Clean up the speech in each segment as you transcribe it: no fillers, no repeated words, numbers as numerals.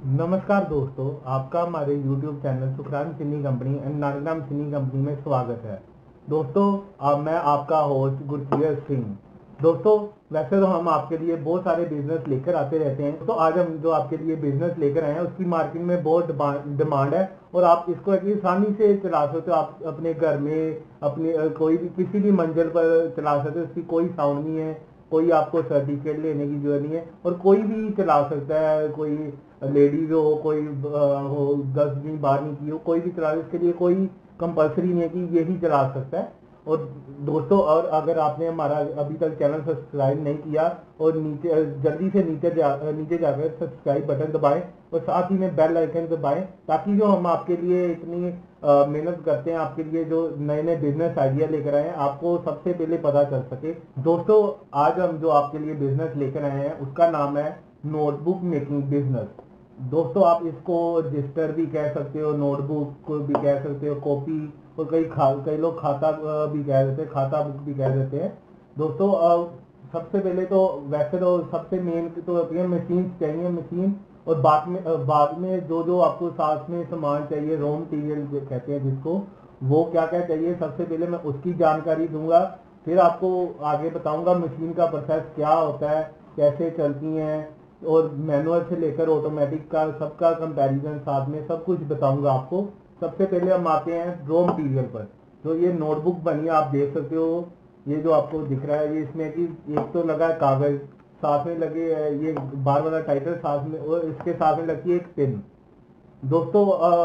नमस्कार दोस्तों, आपका हमारे YouTube चैनल सुखराम चीनी कंपनी एंड नागराम चीनी कंपनी में स्वागत है। दोस्तों, अब मैं आपका होस्ट गुरप्रीत सिंह। दोस्तों, वैसे तो हम आपके लिए बहुत सारे बिजनेस लेकर आते रहते हैं, तो आज हम जो आपके लिए बिजनेस लेकर आए हैं उसकी मार्केट में बहुत डिमांड है और आप इसको एक आसानी से चला सकते हो। आप अपने घर में अपने कोई भी किसी भी मंजिल पर चला सकते हो। इसकी कोई साउंड नहीं है, कोई आपको सर्टिफिकेट लेने की जरूरत नहीं है और कोई भी चला सकता है। कोई लेडीज हो, कोई हो 10 दिन बाहर नहीं की हो, कोई भी चला, इसके लिए कोई कंपलसरी नहीं है कि यही चला सकता है। और दोस्तों, और अगर आपने हमारा अभी तक चैनल सब्सक्राइब नहीं किया और नीचे जल्दी से नीचे जाकर सब्सक्राइब बटन दबाएं और साथ ही में बेल आइकन दबाएं, ताकि जो हम आपके लिए इतनी मेहनत करते हैं, आपके लिए जो नए नए बिजनेस आइडिया लेकर आए हैं, आपको सबसे पहले पता चल सके। दोस्तों, आज हम जो आपके लिए बिजनेस लेकर आए हैं उसका नाम है नोटबुक मेकिंग बिजनेस। दोस्तों, आप इसको रजिस्टर भी कह सकते हो, नोटबुक को भी कह सकते हो, कॉपी, और कई लोग खाता भी कह देते हैं, खाता बुक भी कह देते हैं। दोस्तों, सबसे पहले तो वैसे तो सबसे मेन तो होती है मशीन चाहिए, मशीन। और बाद में जो जो आपको साथ में सामान चाहिए, रॉ मटेरियल कहते हैं जिसको, वो क्या क्या चाहिए, सबसे पहले मैं उसकी जानकारी दूंगा। फिर आपको आगे बताऊंगा मशीन का प्रोसेस क्या होता है, कैसे चलती हैं, और मैनुअल से लेकर ऑटोमेटिक का सबका कंपैरिजन साथ में सब कुछ बताऊंगा आपको। सबसे पहले हम आते हैं रॉ मटेरियल पर। जो ये नोटबुक बनी है, आप देख सकते हो, ये जो आपको दिख रहा है, ये इसमें कि एक तो लगा है कागज, साथ में लगे है ये बार वाला टाइटल साथ में, और इसके साथ में लगी है एक पेन। दोस्तों,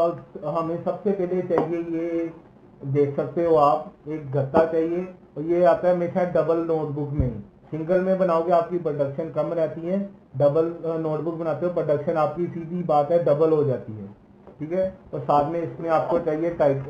हमें सबसे पहले चाहिए, ये देख सकते हो आप, एक गत्ता चाहिए। और ये आता है हमेशा डबल नोटबुक में। सिंगल में बनाओगे आपकी प्रोडक्शन कम रहती है, डबल नोटबुक बनाते हो प्रोडक्शन आपकी सीधी बात है डबल हो जाती है। ठीक है। और साथ में इसमें आपको चाहिए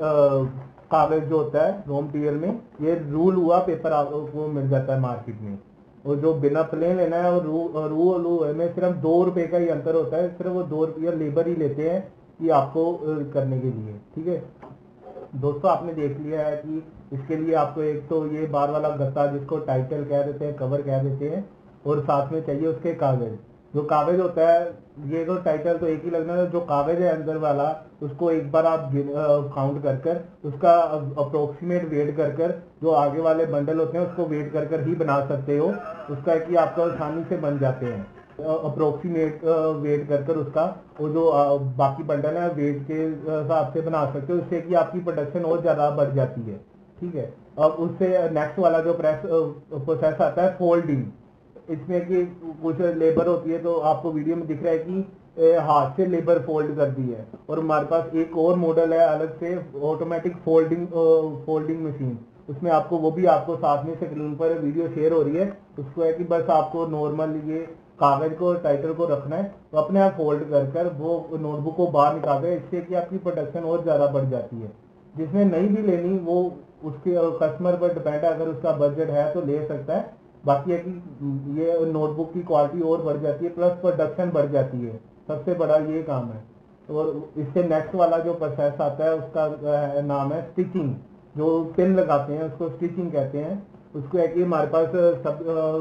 कागज जो होता है रॉ मटेरियल में, ये रूल हुआ पेपर आपको मिल जाता है मार्केट में। और जो बिना प्लेन लेना है, और रूल में सिर्फ 2 रुपए का ही अंतर होता है, सिर्फ वो 2 रुपया लेबर ही लेते हैं कि आपको करने के लिए। ठीक है दोस्तों, आपने देख लिया है कि इसके लिए आपको एक तो ये बार वाला गत्ता जिसको टाइटल कह देते हैं, कवर कह देते हैं, और साथ में चाहिए उसके कागज। जो कागज होता है, ये तो टाइटल तो एक ही लगना है, जो कागज है अंदर वाला उसको एक बार आप काउंट कर उसका अप्रोक्सीमेट वेट कर जो आगे वाले बंडल होते हैं उसको वेट कर ही बना सकते हो। उसका है कि आपका आसानी से बन जाते हैं। अप्रोक्सीमेट वेट कर उसका, वो जो बाकी बंडल है वेट के हिसाब से बना सकते हो, उससे कि आपकी प्रोडक्शन और ज्यादा बढ़ जाती है। ठीक है। अब उससे नेक्स्ट वाला जो प्रोसेस आता है फोल्डिंग। इसमें कि कुछ लेबर होती है, तो आपको वीडियो में दिख रहा है कि हाथ से लेबर फोल्ड कर दी है। और हमारे पास एक और मॉडल है अलग से, ऑटोमेटिक फोल्डिंग मशीन। उसमें आपको वो भी आपको साथ में स्क्रीन पर वीडियो शेयर हो रही है। उसको है कि बस आपको नॉर्मल ये कागज को टाइटल को रखना है, तो अपने आप फोल्ड कर वो नोटबुक को बाहर निकाल दे, इससे कि आपकी प्रोडक्शन और ज्यादा बढ़ जाती है। जिसने नहीं भी लेनी वो उसके कस्टमर पर डिपेंड है, अगर उसका बजट है तो ले सकता है। बाकी है कि ये नोटबुक की क्वालिटी और बढ़ जाती है, प्लस प्रोडक्शन बढ़ जाती है। सबसे बड़ा ये काम है। और इससे नेक्स्ट वाला जो प्रोसेस आता है उसका नाम है स्टिचिंग। जो पिन लगाते हैं उसको स्टिचिंग कहते हैं। उसको है कि हमारे पास सब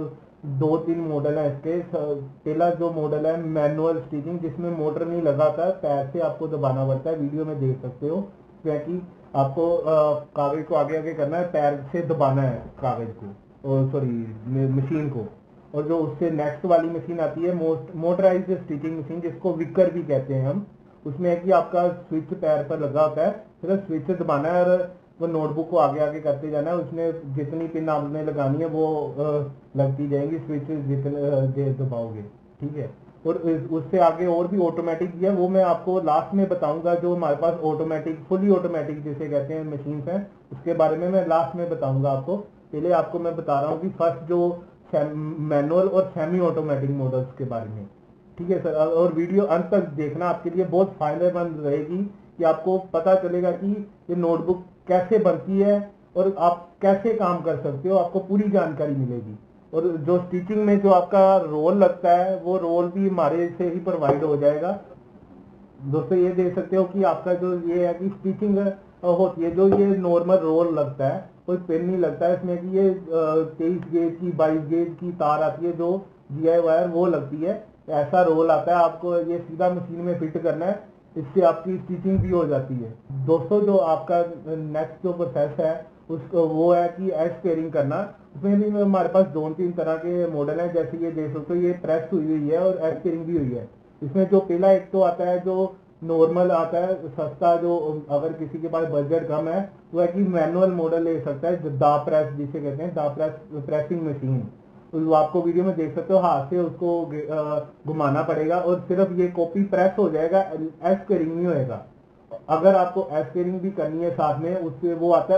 2-3 मॉडल है इसके। पहला जो मॉडल है मैनुअल स्टिचिंग, जिसमें मोटर नहीं लगाता, पैर से आपको दबाना पड़ता है, वीडियो में देख सकते हो। क्योंकि आपको कागज को आगे आगे करना है, पैर से दबाना है कागज को, सॉरी मशीन को। और जो उससे नेक्स्ट वाली मशीन आती है मोटराइज्ड स्टिचिंग मशीन, जिसको विकर भी कहते हैं हम। उसमें है कि आपका स्विच पैर पर लगा होता है, सिर्फ स्विच दबाना है और वो नोटबुक को आगे आगे करते जाना है। उसमें जितनी पिन आपने लगानी है वो लगती जाएंगी, स्विच जितने दबाओगे। ठीक है। और उससे आगे और भी ऑटोमेटिक भी है, वो मैं आपको लास्ट में बताऊंगा। जो हमारे पास ऑटोमेटिक, फुली ऑटोमेटिक जिसे कहते हैं मशीन है, उसके बारे में मैं लास्ट में बताऊंगा आपको। पहले आपको मैं बता रहा हूँ कि फर्स्ट जो मैनुअल और सेमी ऑटोमेटिक मॉडल्स के बारे में। ठीक है सर, और वीडियो अंत तक देखना, आपके लिए बहुत फायदेमंद रहेगी कि आपको पता चलेगा कि ये नोटबुक कैसे बनती है और आप कैसे काम कर सकते हो, आपको पूरी जानकारी मिलेगी। और जो स्टिचिंग में जो आपका रोल लगता है, वो रोल भी हमारे से ही प्रोवाइड हो जाएगा। दोस्तों, ये देख सकते हो कि आपका जो ये है कि स्टिचिंग होती है, जो ये नॉर्मल रोल लगता है, कोई पेन नहीं लगता है इसमें। कि ये 23 गेज की 22 गेज की तार आती है, जो GI वायर वो लगती है। ऐसा रोल आता है, आपको ये सीधा मशीन में फिट करना है, इससे आपकी स्टिचिंग भी हो जाती है। दोस्तों जो आपका नेक्स्ट जो प्रोसेस है उसको वो है कि एज पेयरिंग करना। उसमें भी हमारे पास 2-3 तरह के मॉडल हैं, जैसे ये देख सकते हो ये प्रेस हुई हुई है और एज पेयरिंग भी हुई है। इसमें जो पहला एक तो आता है जो नॉर्मल आता है सस्ता, जो अगर किसी के पास बजट कम है वो है कि मैनुअल मॉडल ले सकता है, दा प्रेस जिसे कहते हैं, दा प्रेसिंग मशीन। तो आपको वीडियो में देख सकते हो, हाथ से उसको घुमाना पड़ेगा और सिर्फ ये कॉपी प्रेस हो जाएगा, एज पेयरिंग नहीं होएगा। अगर आपको एज पेयरिंग भी करनी है साथ में, उससे वो आता है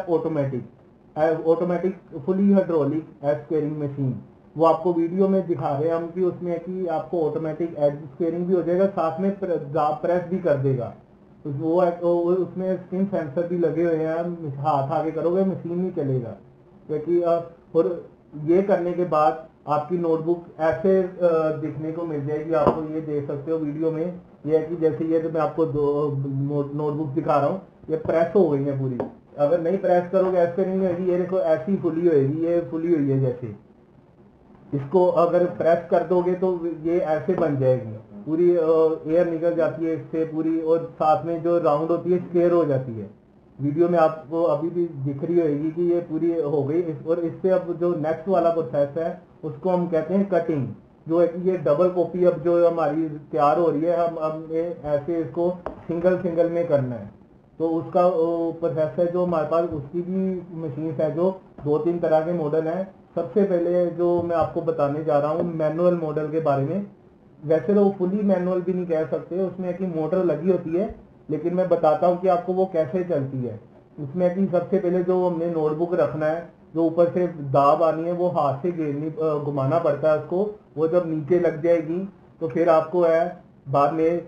automatic fully hydraulic edge pairing machine. वो आपको वीडियो में दिखा रहे हैं हम कि उसमें कि आपको ऑटोमेटिक एज पेयरिंग भी हो जाएगा, साथ में प्रेस भी कर देगा। उसमें स्किन सेंसर भी लगे हुए हैं, हाथ आगे करोगे मशीन नहीं चलेगा, क्योंकि और ये करने के बाद आपकी नोटबुक ऐसे दिखने को मिल जाएगी। आपको ये देख सकते हो वीडियो में, ये है कि जैसे ये तो मैं आपको नोटबुक दिखा रहा हूँ, ये प्रेस हो गई है पूरी। अगर नहीं प्रेस करोगे ऐसे नहीं होगी, ये देखो ऐसी फुली होगी, ये फुली हुई है जैसे। इसको अगर प्रेस कर दोगे तो ये ऐसे बन जाएगी, पूरी एयर निकल जाती है इससे पूरी, और साथ में जो राउंड होती है स्क्वायर हो जाती है। वीडियो में आपको अभी भी दिख रही होगी कि ये पूरी हो गई। और इससे अब जो नेक्स्ट वाला प्रोसेस है उसको हम कहते हैं कटिंग, जो है कि ये डबल कॉपी अब जो हमारी तैयार हो रही है, हम ऐसे इसको सिंगल सिंगल में करना है। तो उसका प्रोसेस है जो हमारे पास, उसकी भी मशीन है जो 2-3 तरह के मॉडल हैं। सबसे पहले जो मैं आपको बताने जा रहा हूँ मैनुअल मॉडल के बारे में। वैसे तो फुली मैनुअल भी नहीं कह सकते, उसमें कि मोटर लगी होती है, लेकिन मैं बताता हूँ कि आपको वो कैसे चलती है। उसमें कि सबसे पहले जो हमने नोटबुक रखना है, जो ऊपर से दाब आनी है वो हाथ से घेरनी घुमाना पड़ता है उसको। वो जब नीचे लग जाएगी तो फिर आपको है बाद में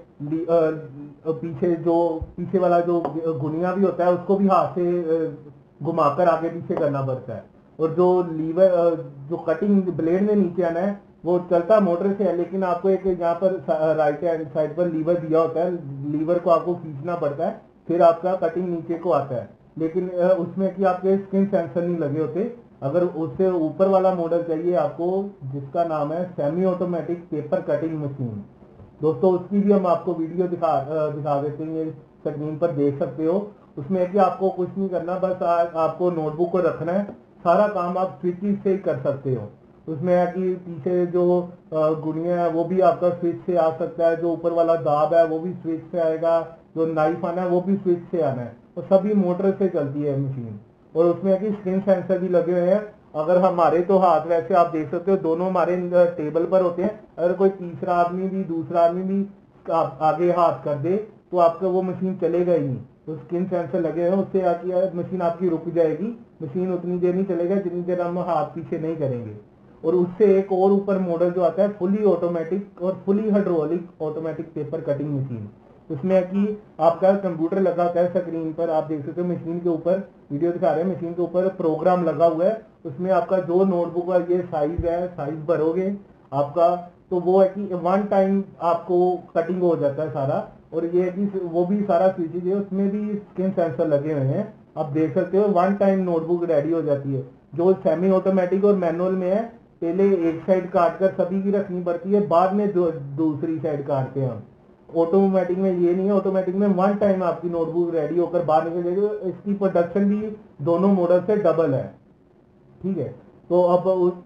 पीछे वाला जो गुनिया भी होता है उसको भी हाथ से घुमाकर आगे पीछे करना पड़ता है। और जो लीवर जो कटिंग ब्लेड में नीचे आना है वो चलता मोटर से है, लेकिन आपको एक यहाँ पर राइट हैंड साइड पर लीवर दिया होता है, लीवर को आपको खींचना पड़ता है, फिर आपका कटिंग नीचे को आता है। लेकिन उसमें कि आपके स्किन सेंसर नहीं लगे होते। अगर उससे ऊपर वाला मॉडल चाहिए आपको, जिसका नाम है semi automatic paper cutting machine, दोस्तों उसकी भी हम आपको वीडियो दिखा देते हैं, ये स्क्रीन पर देख सकते हो। उसमें है कि आपको कुछ नहीं करना, बस आपको नोटबुक को रखना है, सारा काम आप स्विच से ही कर सकते हो। उसमें है कि पीछे जो गुड़िया है वो भी आपका स्विच से आ सकता है, जो ऊपर वाला दाब है वो भी स्विच से आएगा, जो नाइफ आना है वो भी स्विच से आना है, तो सभी मोटर से चलती है मशीन। और उसमें है कि स्क्रीन सेंसर भी लगे हुए हैं। अगर हमारे तो हाथ वैसे आप देख सकते हो दोनों हमारे टेबल पर होते हैं, अगर कोई तीसरा आदमी भी दूसरा आदमी भी आगे हाथ कर दे तो आपका वो मशीन चलेगा ही नहीं। तो स्क्रीन सेंसर लगे हैं, उससे मशीन आपकी रुक जाएगी। मशीन उतनी देर नहीं चलेगा जितनी देर हम हाथ पीछे नहीं करेंगे। और उससे एक और ऊपर मॉडल जो आता है फुली ऑटोमेटिक और fully hydraulic automatic paper cutting machine. उसमें है कि आपका कंप्यूटर लगा होता है स्क्रीन पर, आप देख सकते हो मशीन के ऊपर वीडियो दिखा रहे हैं, मशीन के ऊपर प्रोग्राम लगा हुआ है। उसमें आपका जो नोटबुक का ये साइज है, साइज भरोगे आपका, तो वो है कि 1 टाइम आपको कटिंग हो जाता है सारा। और ये है कि वो भी सारा स्विचेज है, उसमें भी स्क्रीन सेंसर लगे हुए हैं, आप देख सकते हो 1 टाइम नोटबुक रेडी हो जाती है। जो सेमी ऑटोमेटिक और मैनुअल में है, पहले एक साइड काट कर सभी की रखनी पड़ती है, बाद में दूसरी साइड काटते हैं हम। ऑटोमेटिक में ये नहीं है, ऑटोमेटिक में 1 टाइम आपकी नोटबुक रेडी होकर बाहर निकल जाएगी। इसकी प्रोडक्शन भी दोनों मॉडल से डबल है, ठीक है। तो अब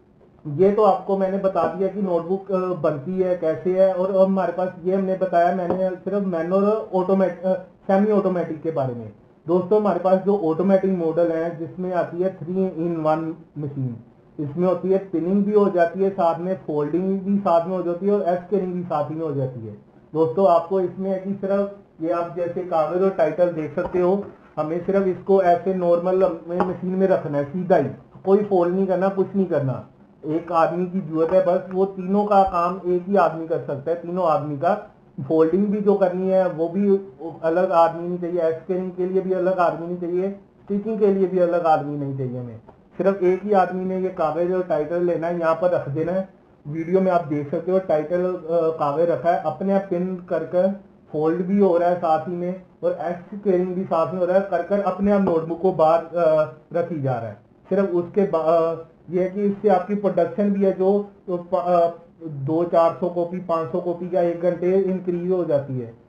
ये तो आपको मैंने बता दिया कि नोटबुक बनती है कैसे है। और हमारे पास ये हमने बताया, मैंने सिर्फ मैनुअल सेमी ऑटोमेटिक के बारे में। दोस्तों हमारे पास जो ऑटोमेटिक मॉडल है जिसमें आती है 3-in-1 मशीन, इसमें होती है पिनिंग भी हो जाती है, साथ में फोल्डिंग भी साथ में हो जाती है, और एस्केरिंग भी साथ ही में हो जाती है। दोस्तों आपको इसमें है कि सिर्फ ये आप जैसे कागज और टाइटल देख सकते हो, हमें सिर्फ इसको ऐसे नॉर्मल मशीन में रखना है सीधा ही, कोई फोल्ड नहीं करना, कुछ नहीं करना। एक आदमी की जरूरत है बस, वो तीनों का काम एक ही आदमी कर सकता है, तीनों आदमी का। फोल्डिंग भी जो करनी है वो भी अलग आदमी नहीं चाहिए, एस्केरिंग के लिए भी अलग आदमी नहीं चाहिए, स्टिचिंग के लिए भी अलग आदमी नहीं चाहिए हमें। सिर्फ एक ही आदमी ने ये कागज और टाइटल लेना है, यहाँ पर रख देना है। वीडियो में आप देख सकते हो टाइटल कागज रखा है, अपने आप पिन कर फोल्ड भी हो रहा है साथ ही में, और एस्केरिंग भी साथ में हो रहा है, कर अपने आप नोटबुक को बाहर रखी जा रहा है। सिर्फ उसके ये है कि इससे आपकी प्रोडक्शन भी है, जो 200-400 कॉपी 500 कॉपी का 1 घंटे इंक्रीज हो जाती है।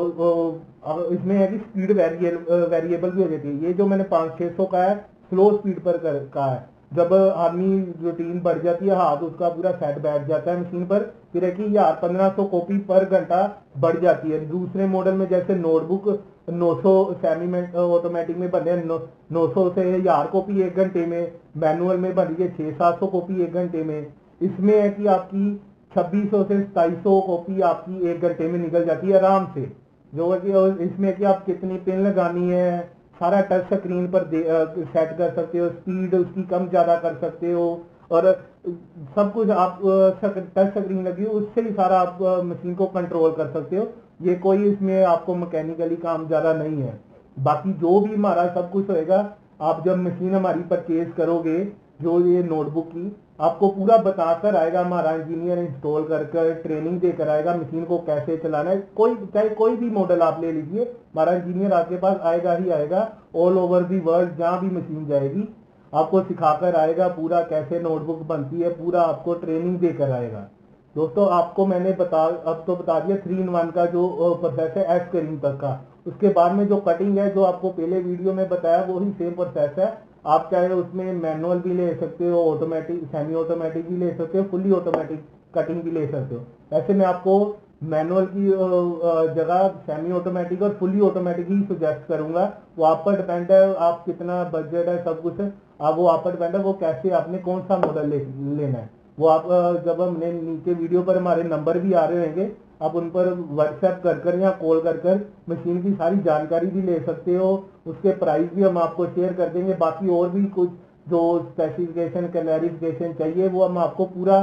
और इसमें है कि स्पीड वेरिएबल भी हो जाती है। ये जो मैंने 500-600 का है स्लो स्पीड पर का है। जब आदमी रूटीन बढ़ जाती है हाथ उसका पूरा सेट बैठ जाता है मशीन पर, फिर है कि 1500 कॉपी पर घंटा बढ़ जाती है। दूसरे मॉडल में जैसे नोटबुक 900 सेमी ऑटोमेटिक में बने 900 से 1000 कॉपी 1 घंटे में, मैनुअल में बन रही है 600-700 कॉपी 1 घंटे में। इसमें है कि आपकी 2600 से 2700 कॉपी आपकी 1 घंटे में निकल जाती है आराम से। जो है कि इसमें कि आप कितनी पिन लगानी है सारा टच स्क्रीन पर सेट कर सकते हो, स्पीड उसकी कम ज्यादा कर सकते हो, और सब कुछ आप टच स्क्रीन लगी हो उससे ही सारा आप मशीन को कंट्रोल कर सकते हो। ये कोई इसमें आपको मैकेनिकली काम ज्यादा नहीं है। बाकी जो भी हमारा सब कुछ होएगा, आप जब मशीन हमारी परचेज करोगे जो ये नोटबुक की, आपको पूरा बताकर आएगा हमारा इंजीनियर, इंस्टॉल कर ट्रेनिंग देकर आएगा मशीन को कैसे चलाना है। चाहे कोई भी मॉडल आप ले लीजिए, हमारा इंजीनियर आपके पास आएगा ही आएगा। ऑल ओवर दी वर्ल्ड जहां भी मशीन जाएगी आपको सिखाकर आएगा पूरा कैसे नोटबुक बनती है, पूरा आपको ट्रेनिंग देकर आएगा। दोस्तों आपको मैंने अब तो बता दिया 3-in-1 का जो प्रोसेस है एस करीम तक का। उसके बाद में जो कटिंग है जो आपको पहले वीडियो में बताया वही सेम प्रोसेस है। आप चाहे उसमें मैनुअल भी ले सकते हो, ऑटोमेटिक सेमी ऑटोमेटिक भी ले सकते हो, फुल्ली ऑटोमेटिक कटिंग भी ले सकते हो। ऐसे मैं आपको मैनुअल की जगह सेमी ऑटोमेटिक और फुल्ली ऑटोमेटिक ही सुजेस्ट करूंगा। वो आप पर डिपेंड है, आप कितना बजट है, सब कुछ आप वो आप पर डिपेंड है, वो कैसे आपने कौन सा मॉडल लेना है। वो आप जब हमने नीचे वीडियो पर हमारे नंबर भी आ रहे होंगे, आप उन पर व्हाट्सएप कर या कॉल कर मशीन की सारी जानकारी भी ले सकते हो। उसके प्राइस भी हम आपको शेयर कर देंगे। बाकी और भी कुछ जो स्पेसिफिकेशन क्लैरिफिकेशन चाहिए वो हम आपको पूरा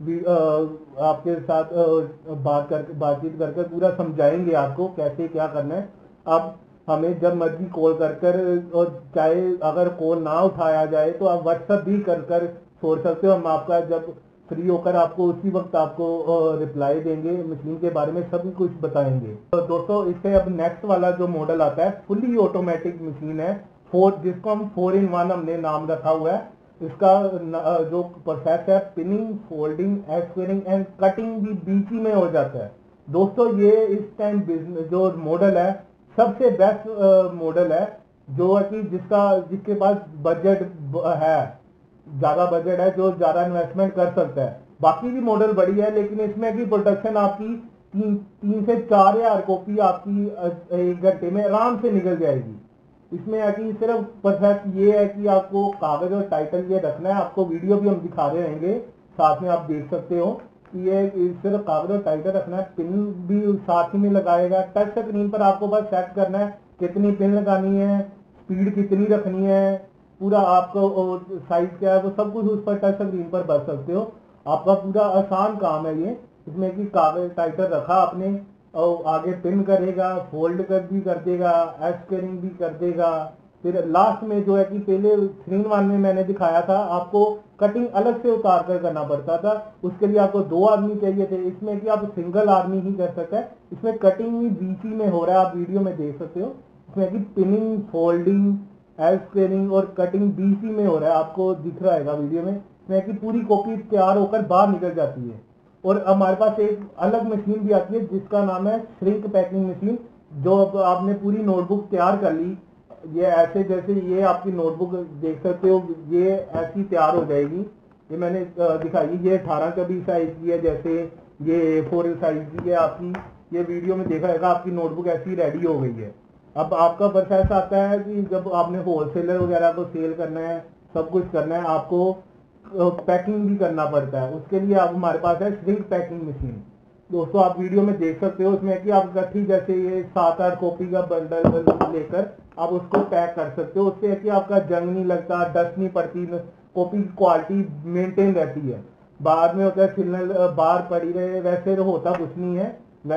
आपके साथ बातचीत कर पूरा समझाएंगे आपको कैसे क्या करना है। आप हमें जब मर्जी कॉल कर और चाहे अगर कॉल ना उठाया जाए तो आप व्हाट्सएप भी कर छोड़ सकते हो। हम आपका जब फ्री होकर आपको उसी वक्त आपको रिप्लाई देंगे, मशीन के बारे में सभी कुछ बताएंगे। तो दोस्तों इससे अब नेक्स्ट वाला जो मॉडल आता है फुली ऑटोमेटिक मशीन है, जिसको हम 4-in-1 हमने नाम रखा हुआ है। इसका जो प्रोसेस है pinning, folding, squaring and cutting भी बीच ही में हो जाता है। दोस्तों ये इस टाइम जो मॉडल है सबसे बेस्ट मॉडल है, जो है कि जिसके पास बजट है, ज्यादा बजट है, जो ज्यादा इन्वेस्टमेंट कर सकता है। बाकी भी मॉडल बड़ी है लेकिन इसमें की प्रोडक्शन आपकी 3 से 4000 कॉपी आपकी 1 घंटे में आराम से निकल जाएगी। इसमें है कि सिर्फ प्रोसेस ये है कि आपको कागज और टाइटल ये रखना है। आपको वीडियो भी हम दिखा रहे रहेंगे, साथ में आप देख सकते हो कि ये सिर्फ कागज और टाइटल रखना है। पिन भी साथ ही में लगाएगा। टच स्क्रीन पर आपको बस सेट करना है कितनी पिन लगानी है, स्पीड कितनी रखनी है, पूरा आपको साइज क्या है वो सब कुछ उस पर टच स्क्रीन पर भर सकते हो। आपका पूरा आसान काम है ये। इसमें कि कागज टाइटल रखा आपने और आगे पिन करेगा, फोल्ड भी कर देगा, स्क्वेयरिंग भी कर देगा। फिर लास्ट में जो है कि पहले 3-in-1 में मैंने दिखाया था आपको कटिंग अलग से उतार कर करना पड़ता था, उसके लिए आपको 2 आदमी चाहिए थे। इसमें कि आप सिंगल आदमी ही कर सकते हैं। इसमें कटिंग भी बीच में हो रहा है, आप वीडियो में देख सकते हो। इसमें कि पिनिंग, फोल्डिंग, स्क्वेयरिंग और कटिंग बीच में हो रहा है, आपको दिख रहा है वीडियो में। इसमें कि पूरी कॉपी तैयार होकर बाहर निकल जाती है। और हमारे पास एक अलग मशीन भी आती है जिसका नाम है श्रिंक पैकिंग मशीन। जो अब आपने पूरी नोटबुक तैयार कर ली, ये ऐसे जैसे ये आपकी नोटबुक देख सकते हो, ये ऐसी तैयार हो जाएगी। ये मैंने दिखाई, ये 18-20 साइज की है, जैसे ये A4 साइज की है आपकी। ये वीडियो में देखा जाएगा आपकी नोटबुक ऐसी रेडी हो गई है। अब आपका प्रोसेस आता है कि जब आपने होलसेलर वगैरह को सेल करना है, सब कुछ करना है, आपको पैकिंग भी करना पड़ता है। उसके लिए आप हमारे पास है श्रिंक पैकिंग मशीन। दोस्तों आप वीडियो में देख सकते हो, उसमें कि आप गट्ठी जैसे ये 7-8 कॉपी का बंडल लेकर आप उसको पैक कर सकते हो। उससे कि आपका जंग नहीं लगता, डस्ट नहीं पड़ती, कॉपी की क्वालिटी मेंटेन रहती है। बाद में होता है सिलने बाहर पड़ी रहे, वैसे होता कुछ नहीं है।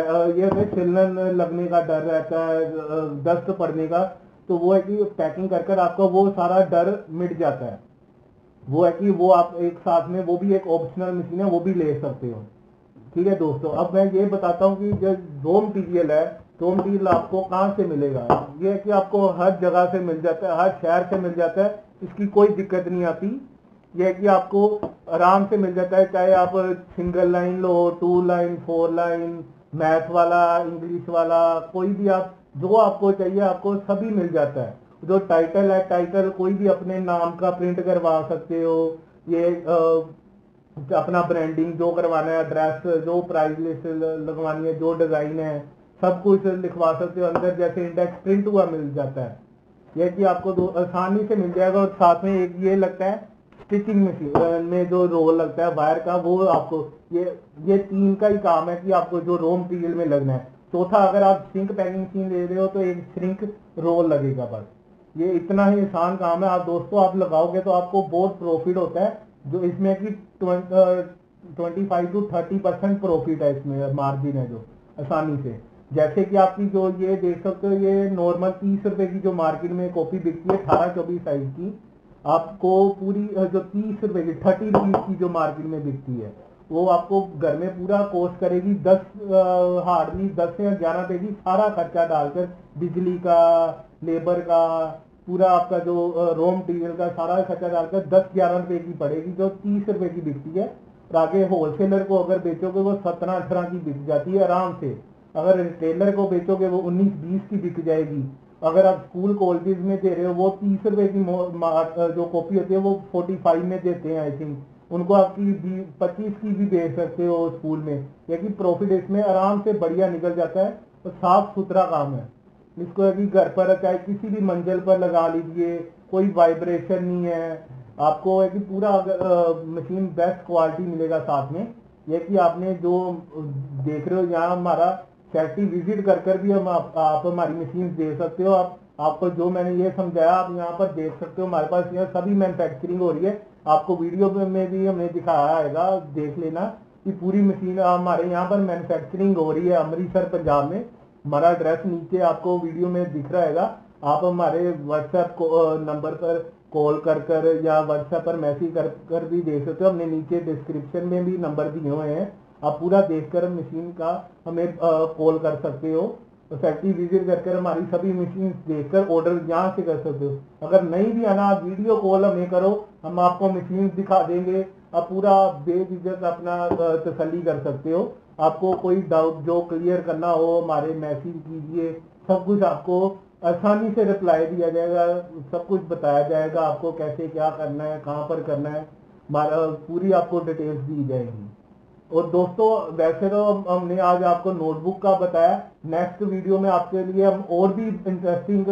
ये सिलने लगने का डर रहता है, डस्ट पड़ने का, तो वो है कि पैकिंग कर आपका वो सारा डर मिट जाता है। वो है कि वो आप एक साथ में, वो भी एक ऑप्शनल मशीन है, वो भी ले सकते हो। ठीक है दोस्तों, अब मैं ये बताता हूँ कि जो रॉ मटीरियल है, रॉ मटीरियल आपको कहाँ से मिलेगा। ये है कि आपको हर जगह से मिल जाता है, हर शहर से मिल जाता है, इसकी कोई दिक्कत नहीं आती। ये है कि आपको आराम से मिल जाता है, चाहे आप सिंगल लाइन लो, 2 लाइन, 4 लाइन, मैथ वाला, इंग्लिश वाला, कोई भी आप जो आपको चाहिए आपको सभी मिल जाता है। जो टाइटल है, टाइटल कोई भी अपने नाम का प्रिंट करवा सकते हो। ये अपना ब्रांडिंग जो करवाना है, एड्रेस, जो प्राइस लिस्ट लगवानी है, जो डिजाइन है, सब कुछ लिखवा सकते हो। अंदर जैसे इंडेक्स प्रिंट हुआ मिल जाता है, यह कि आपको आसानी से मिल जाएगा। और साथ में एक ये लगता है स्टिचिंग मशीन में जो रोल लगता है वायर का, वो आपको ये 3 का ही काम है कि आपको जो रॉ मटेरियल में लगना है। चौथा, अगर आप श्रिंक पैकिंग मशीन ले रहे हो तो एक श्रिंक रोल लगेगा बस। ये इतना ही आसान काम है। आप दोस्तों आप लगाओगे तो आपको बहुत प्रॉफिट होता है, जो इसमें कि 25 to 30% प्रॉफिट है, इसमें मार्जिन है जो आसानी से। जैसे कि आपकी जो ये देख सकते हो, ये नॉर्मल 30 रुपए की जो मार्केट में कॉपी बिकती है 18-24 साइज की, आपको पूरी जो 30 रुपए की 30 रुपीज की जो मार्केट में बिकती है, वो आपको घर में पूरा कोस्ट करेगी 10 से 11 रुपए की, सारा खर्चा डालकर, बिजली का, लेबर का, पूरा आपका जो रॉ मटेरियल का सारा खर्चा डालकर 10-11 रुपए की पड़ेगी, जो 30 रुपए की बिकती है। और आगे होलसेलर को अगर बेचोगे वो 17-18 की बिक जाती है आराम से। अगर रिटेलर को बेचोगे वो 19-20 की बिक जाएगी। अगर आप स्कूल कॉलेजेस में दे रहे हो वो 30 रुपए की जो कॉपी होती है वो 45 में देते हैं आई थिंक। उनको आपकी 25 की भी बेच सकते हो स्कूल में। यानी प्रॉफिट इसमें आराम से बढ़िया निकल जाता है और साफ सुथरा काम है। इसको अभी घर पर चाहे किसी भी मंजिल पर लगा लीजिए, कोई वाइब्रेशन नहीं है आपको। है कि पूरा मशीन बेस्ट क्वालिटी मिलेगा। साथ में यह कि आपने जो देख रहे हो यहाँ हमारा फैक्ट्री विजिट कर भी हम आप हमारी मशीन देख सकते हो। आपको जो मैंने ये समझाया आप यहाँ पर देख सकते हो। हमारे पास यहाँ सभी मैन्युफैक्चरिंग हो रही है। आपको वीडियो में भी हमने दिखाया है, देख लेना कि पूरी मशीन हमारे यहाँ पर मैन्युफैक्चरिंग हो रही है अमृतसर पंजाब में। हमारा एड्रेस नीचे आपको वीडियो में दिख रहा है। आप हमारे व्हाट्सएप नंबर पर कॉल कर या व्हाट्सएप पर मैसेज कर भी देख सकते हो। हमने नीचे डिस्क्रिप्शन में भी नंबर दिए हुए हैं, आप पूरा देखकर मशीन का हमें कॉल कर सकते हो। फैक्ट्री विजिट कर हमारी सभी मशीन देखकर ऑर्डर यहाँ से कर सकते हो। अगर नहीं भी आना आप वीडियो कॉल हमें करो, हम आपको मशीन दिखा देंगे। आप पूरा बेझिझक अपना तसल्ली कर सकते हो। आपको कोई डाउट जो क्लियर करना हो हमारे मैसेज कीजिए, सब कुछ आपको आसानी से रिप्लाई दिया जाएगा, सब कुछ बताया जाएगा आपको कैसे क्या करना है, कहाँ पर करना है, पूरी आपको डिटेल्स दी जाएगी। और दोस्तों वैसे तो हमने आज आपको नोटबुक का बताया, नेक्स्ट वीडियो में आपके लिए हम और भी इंटरेस्टिंग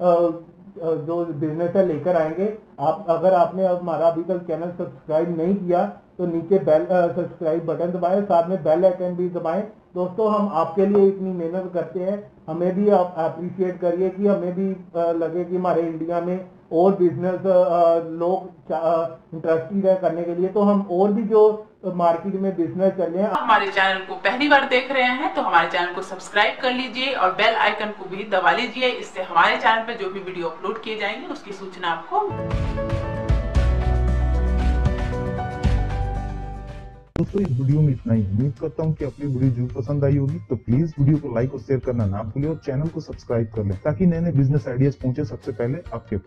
जो बिजनेस है लेकर आएंगे। आप अगर आपने हमारा अभी तक चैनल सब्सक्राइब नहीं किया तो नीचे बेल सब्सक्राइब बटन दबाएं, साथ में बेल आइकन भी दबाएं। दोस्तों हम आपके लिए इतनी मेहनत करते हैं, हमें भी आप अप्रिशिएट करिए कि हमें भी लगे कि हमारे इंडिया में और बिजनेस लोग इंटरेस्टेड है करने के लिए, तो हम और भी जो मार्केट में बिजनेस चल रहे हैं। हमारे चैनल को पहली बार देख रहे हैं तो हमारे चैनल को सब्सक्राइब कर लीजिए और बेल आइकन को भी दबा लीजिए। इससे हमारे चैनल पे जो भी वीडियो अपलोड किए जाएंगे उसकी सूचना आपको। दोस्तों इस वीडियो में इतना ही। उम्मीद करता हूँ कि आपको वीडियो जरूर पसंद आई होगी। तो प्लीज वीडियो को लाइक और शेयर करना ना भूलिए और चैनल को सब्सक्राइब कर लें ताकि नए नए बिजनेस आइडियाज पहुंचे सबसे पहले आपके पास।